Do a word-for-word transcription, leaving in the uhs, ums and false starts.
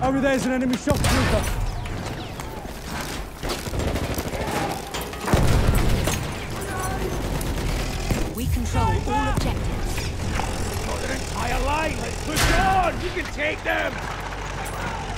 Over there's an enemy shock trooper. We control all objectives. Got an entire line. Let's push on. You can take them.